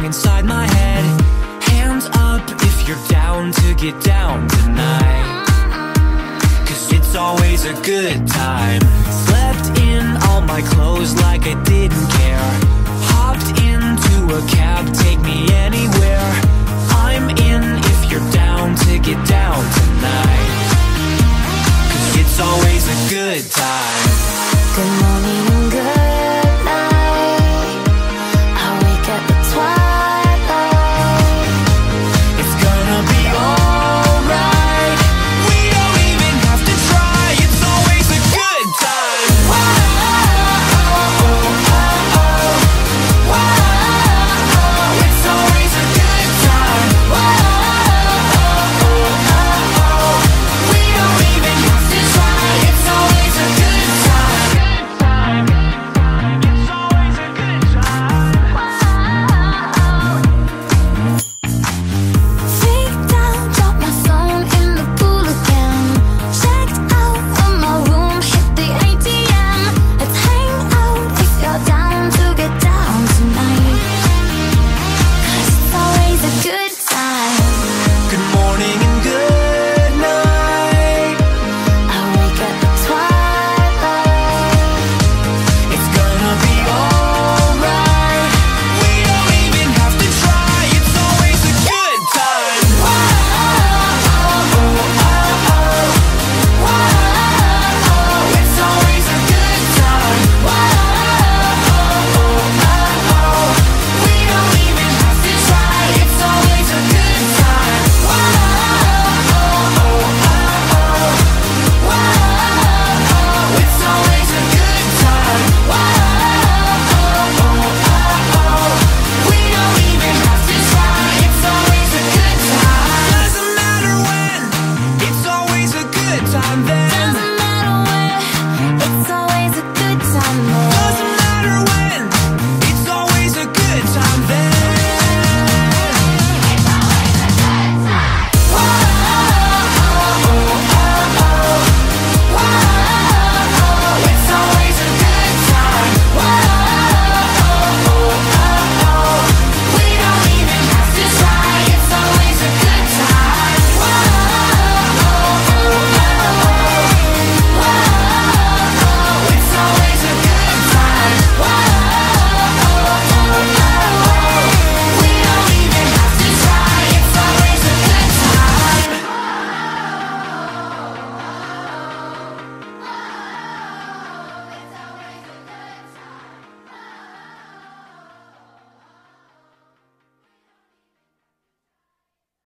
inside my head. Hands up if you're down to get down tonight, 'cause it's always a good time. Slept in all my clothes like I didn't care. Hopped into a cab, take me anywhere. I'm in if you're down to get